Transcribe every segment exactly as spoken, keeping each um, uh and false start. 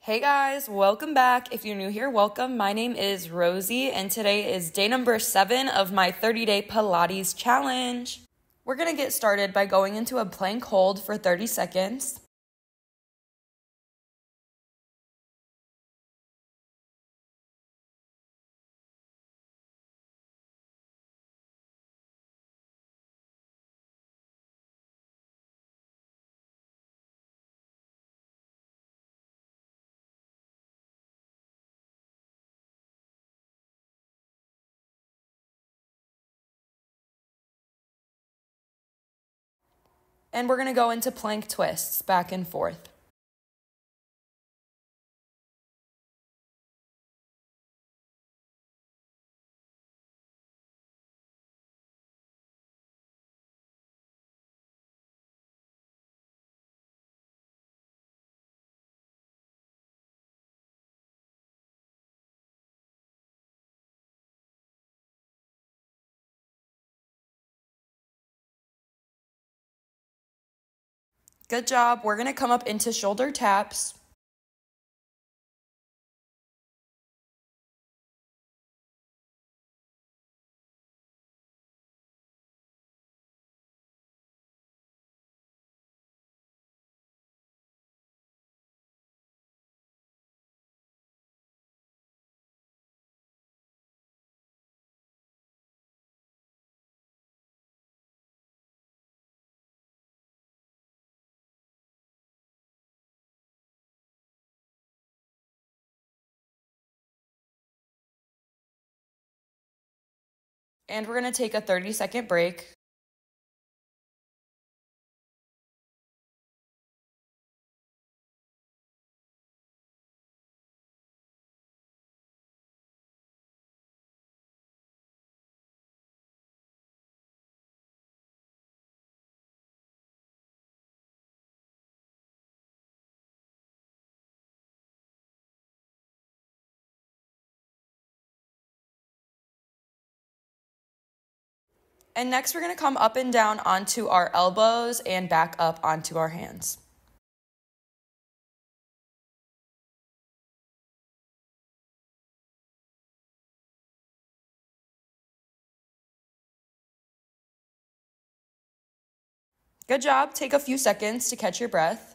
Hey guys, welcome back. If you're new here, welcome. My name is Rosie, and today is day number seven of my thirty-day Pilates challenge. We're going to get started by going into a plank hold for thirty seconds. And we're going to go into plank twists back and forth. Good job. We're going to come up into shoulder taps. And we're going to take a thirty second break. And next we're going to come up and down onto our elbows and back up onto our hands. Good job. Take a few seconds to catch your breath.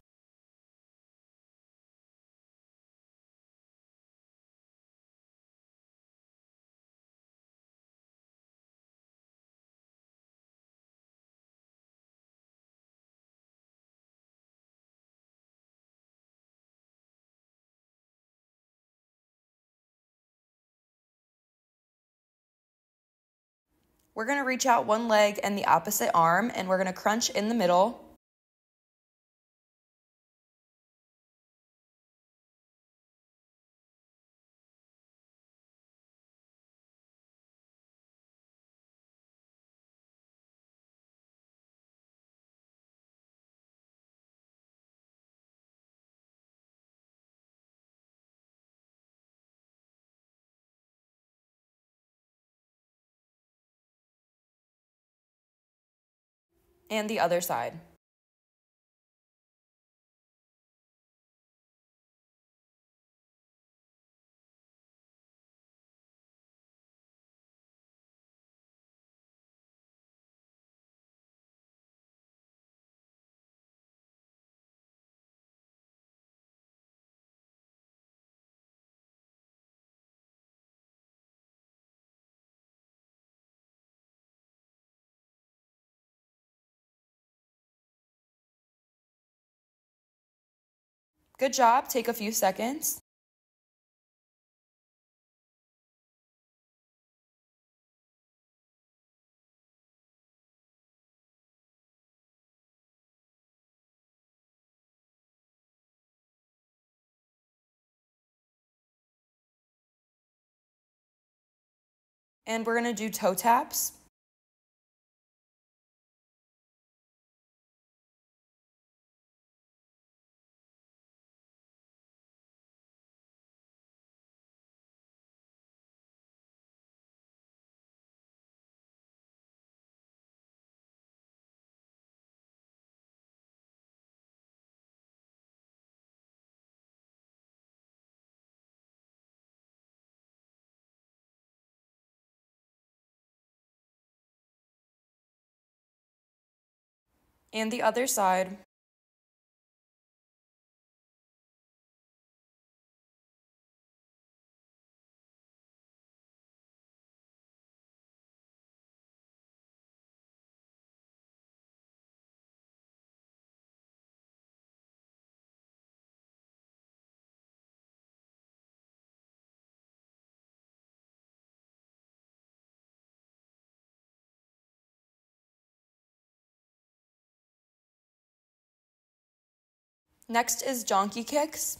We're going to reach out one leg and the opposite arm, and we're going to crunch in the middle. And the other side. Good job. Take a few seconds. And we're going to do toe taps. And the other side. Next is donkey kicks.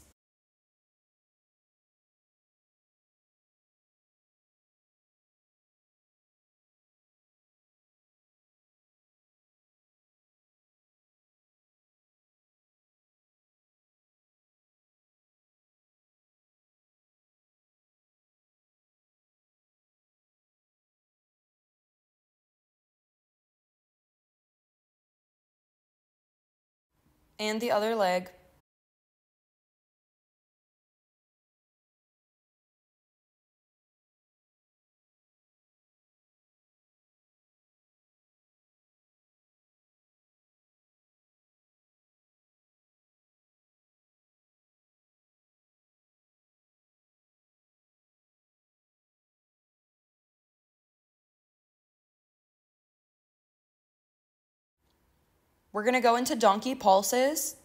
And the other leg. We're going to go into donkey pulses.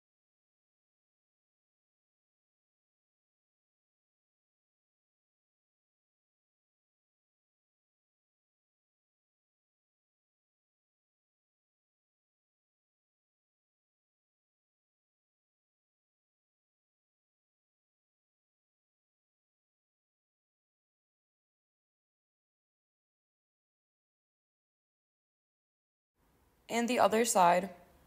And the other side.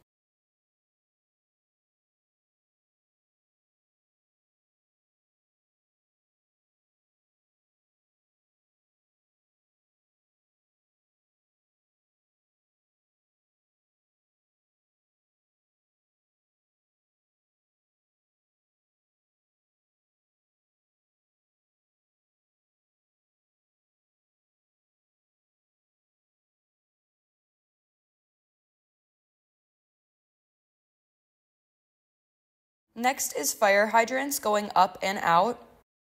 Next is fire hydrants going up and out.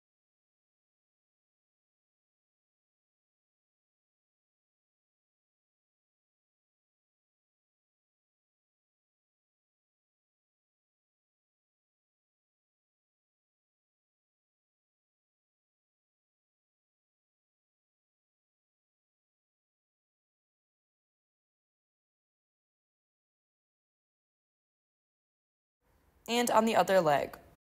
And on the other leg.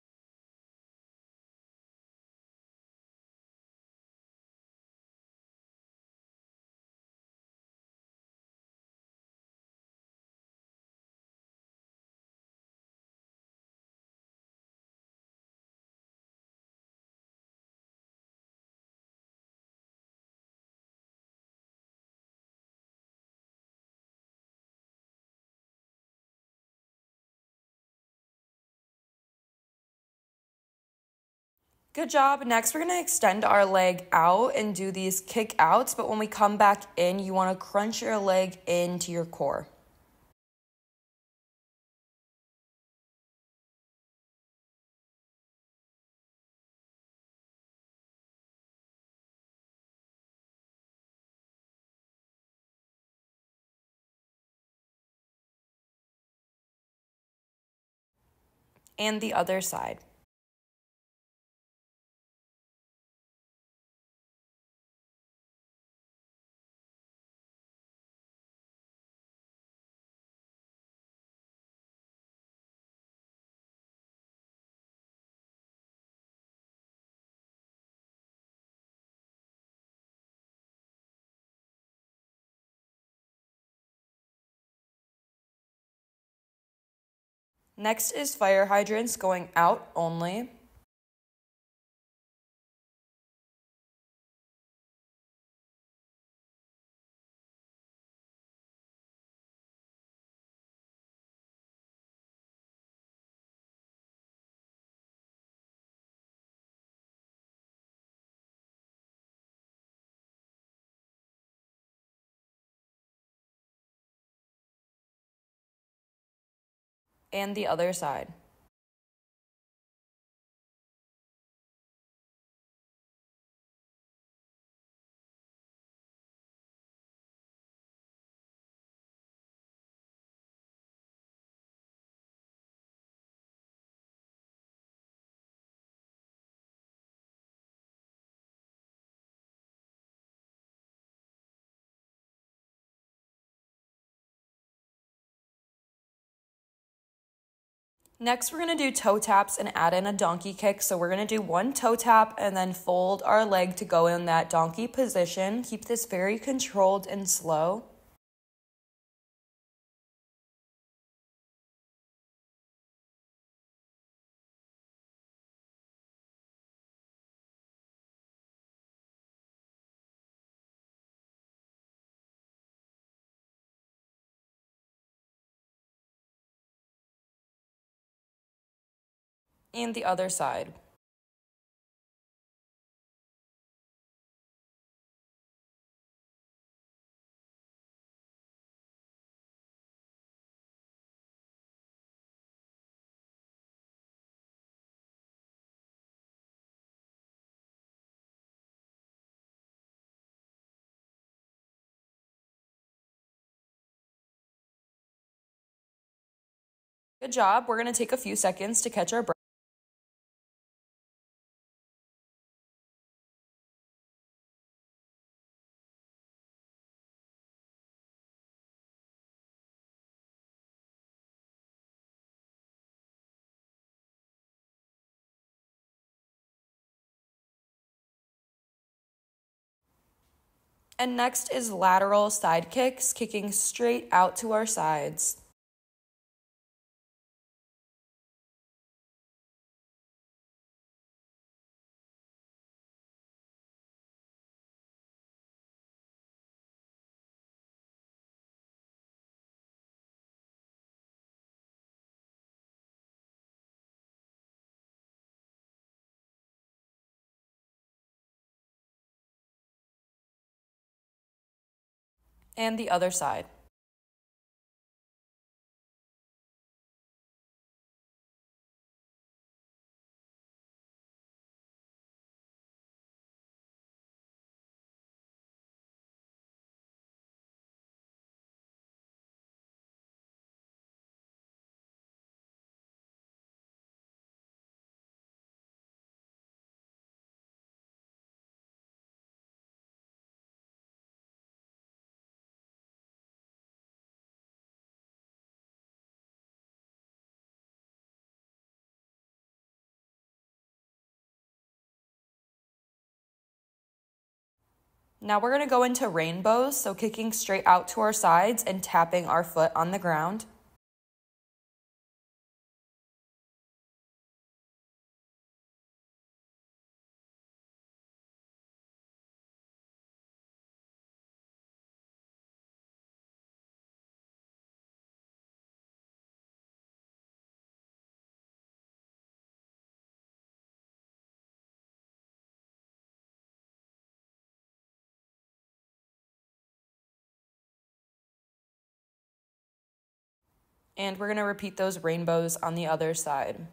Good job. Next, we're going to extend our leg out and do these kick outs, but when we come back in, you want to crunch your leg into your core. And the other side. Next is fire hydrants going out only. and the other side. Next, we're going to do toe taps and add in a donkey kick. So we're going to do one toe tap and then fold our leg to go in that donkey position. Keep this very controlled and slow. And the other side. Good job. We're going to take a few seconds to catch our breath. And next is lateral side kicks, kicking straight out to our sides. And the other side. Now we're going to go into rainbows, so kicking straight out to our sides and tapping our foot on the ground. And we're going to repeat those rainbows on the other side.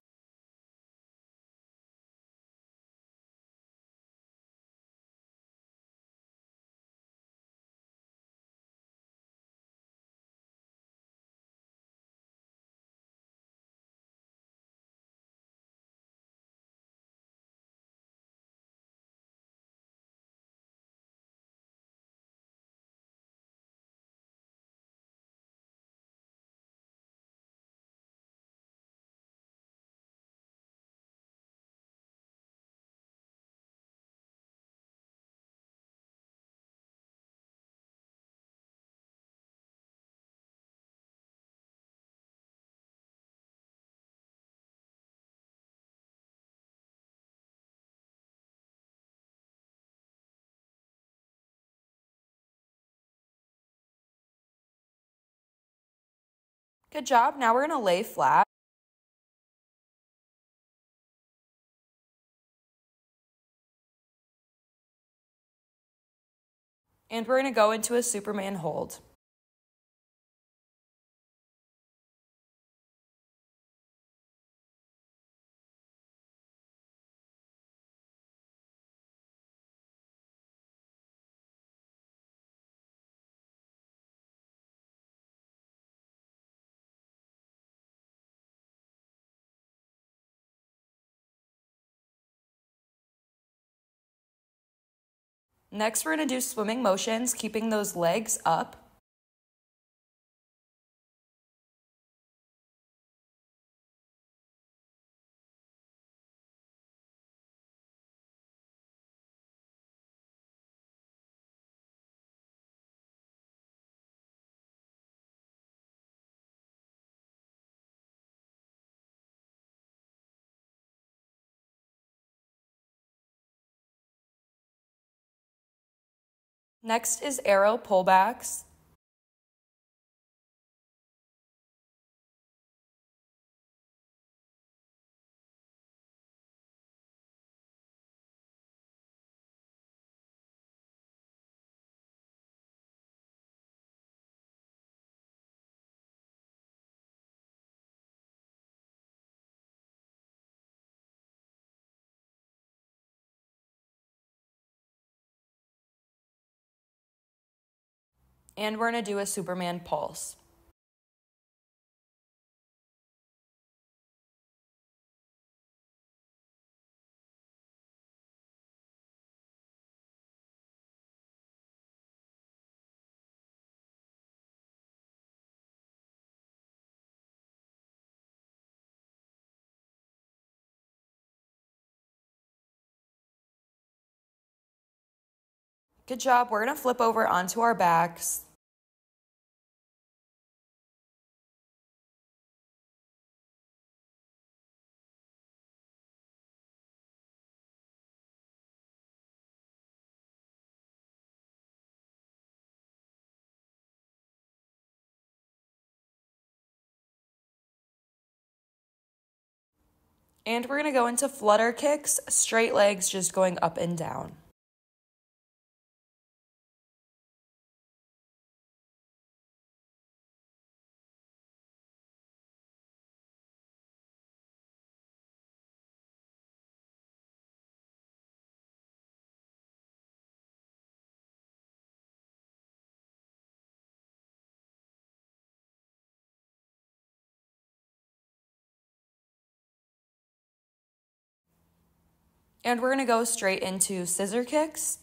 Good job. Now we're going to lay flat. And we're going to go into a Superman hold. Next, we're going to do swimming motions, keeping those legs up. Next is arrow pullbacks. And we're going to do a Superman pulse. Good job. We're going to flip over onto our backs. And we're going to go into flutter kicks, straight legs just going up and down. And we're going to go straight into scissor kicks.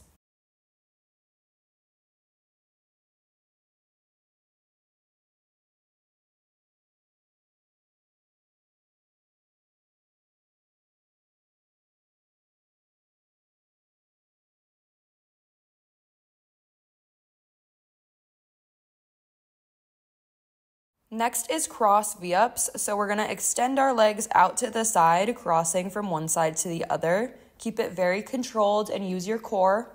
Next is cross V-ups. So we're going to extend our legs out to the side, crossing from one side to the other. Keep it very controlled and use your core.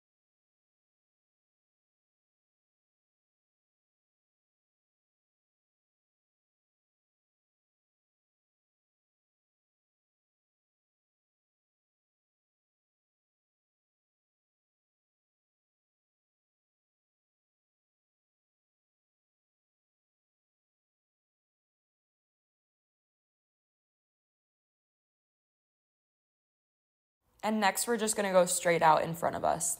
And next, we're just going to go straight out in front of us.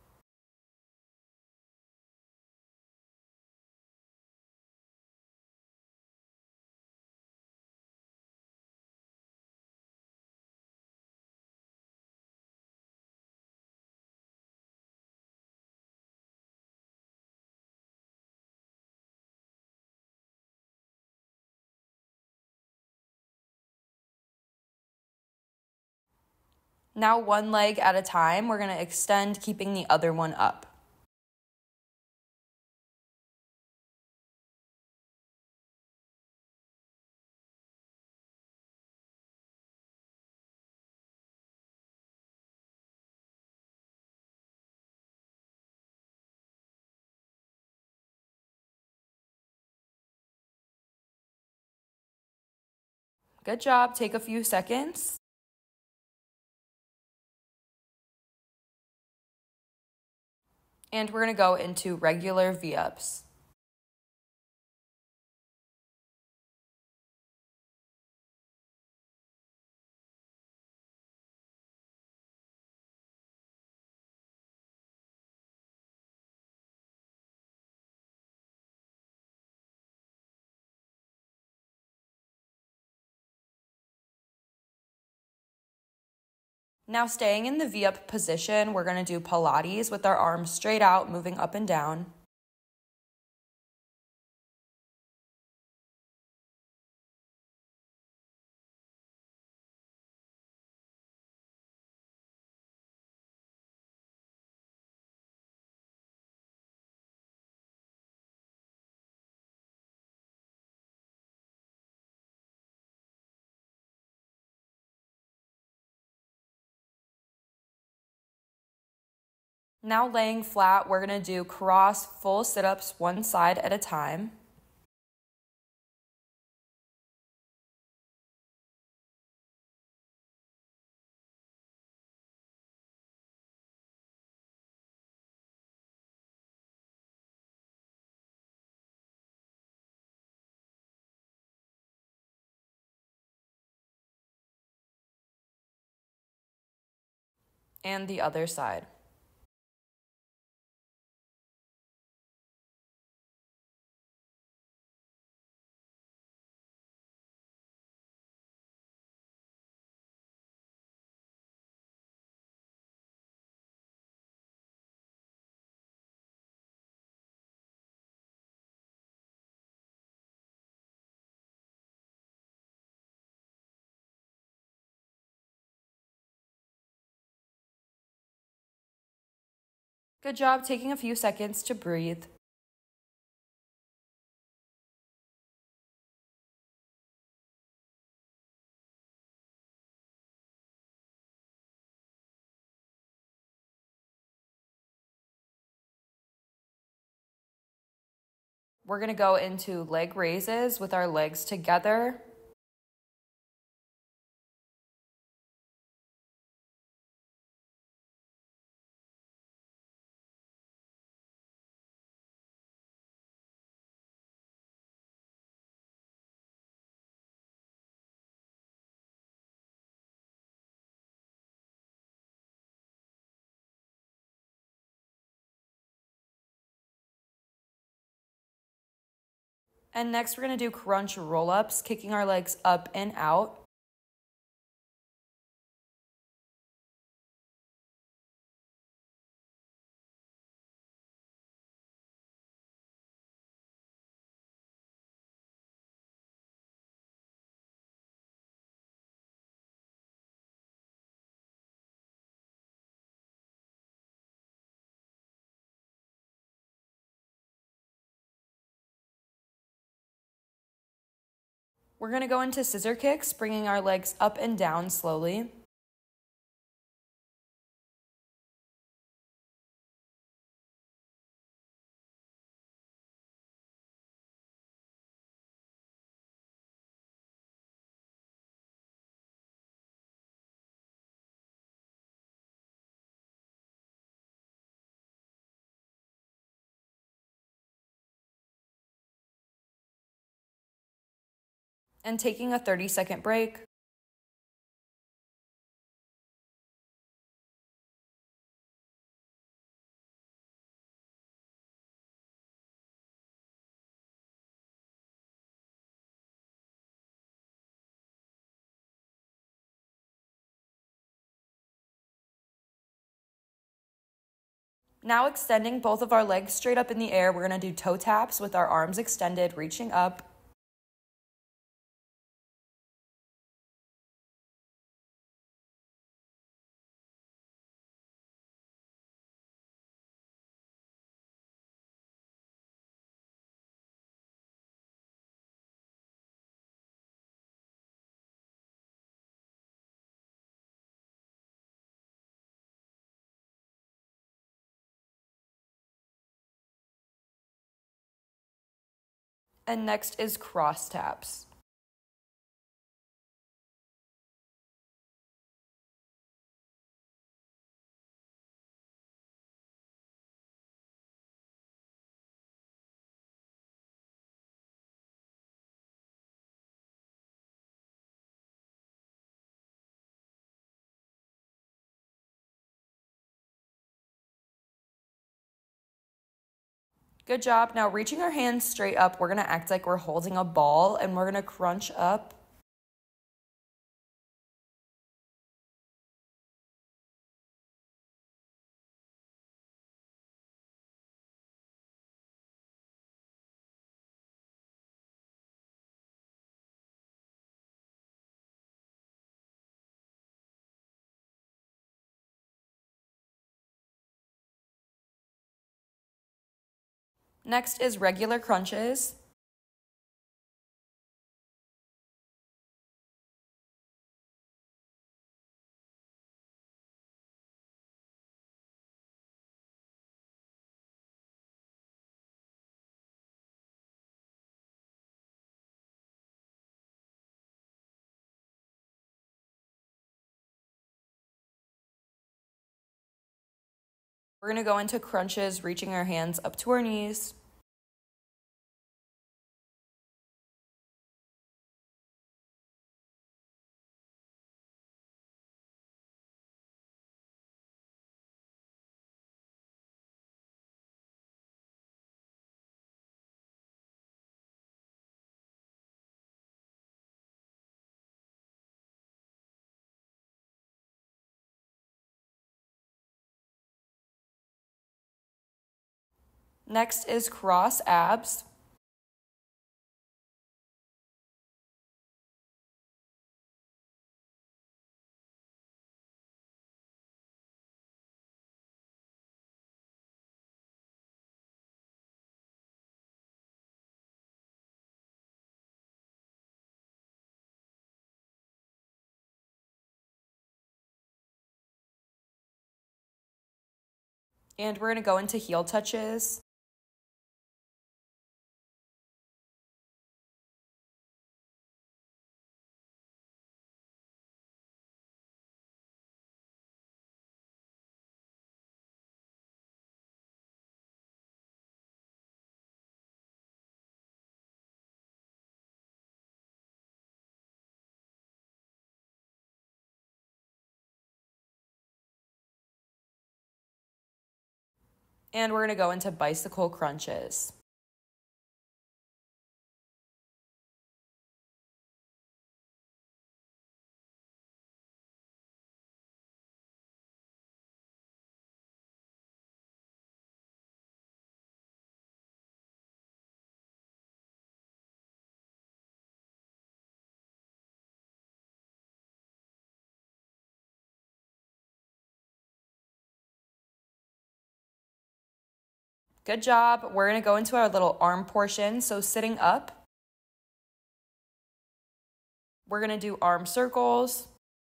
Now, one leg at a time, we're going to extend, keeping the other one up. Good job. Take a few seconds. And we're going to go into regular V-ups. Now staying in the V-up position, we're going to do Pilates with our arms straight out, moving up and down. Now laying flat, we're going to do cross full sit-ups one side at a time. And the other side. Good job taking a few seconds to breathe. We're going to go into leg raises with our legs together. And next we're going to do crunch roll-ups, kicking our legs up and out. We're going to go into scissor kicks, bringing our legs up and down slowly. And taking a thirty second break. Now extending both of our legs straight up in the air, we're going to do toe taps with our arms extended, reaching up. And next is cross taps. Good job. Now reaching our hands straight up, we're going to act like we're holding a ball and we're going to crunch up. Next is regular crunches. We're going to go into crunches, reaching our hands up to our knees. Next is cross abs. And we're going to go into heel touches. And we're going to go into bicycle crunches. Good job. We're going to go into our little arm portion. So sitting up, we're going to do arm circles.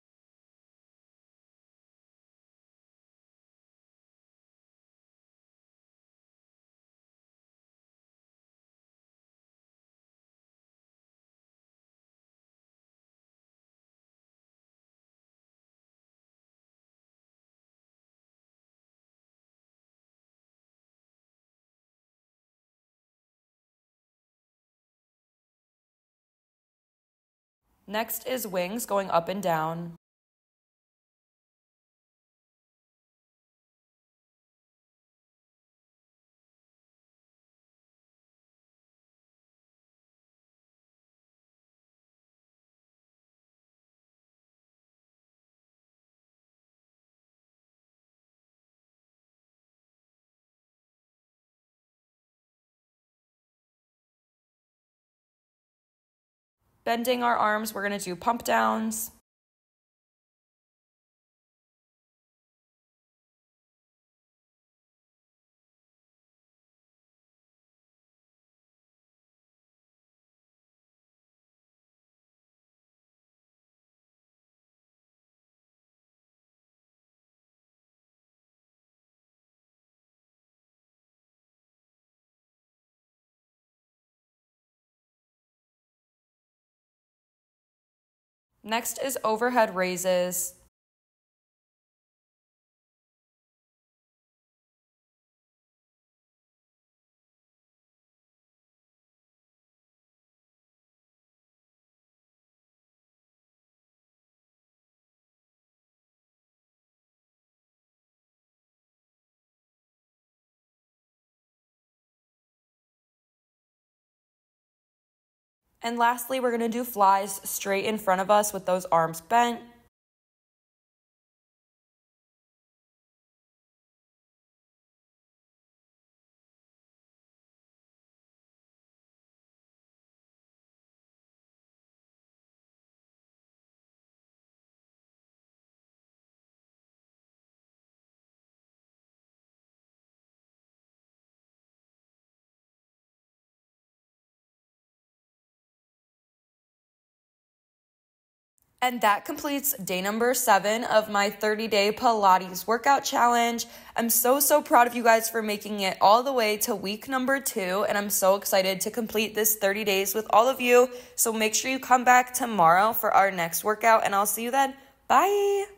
Next is wings going up and down. Bending our arms, we're going to do pump downs. Next is overhead raises. And lastly, we're going to do flies straight in front of us with those arms bent. And that completes day number seven of my thirty-day Pilates workout challenge. I'm so, so proud of you guys for making it all the way to week number two, and I'm so excited to complete this thirty days with all of you. So make sure you come back tomorrow for our next workout, and I'll see you then. Bye!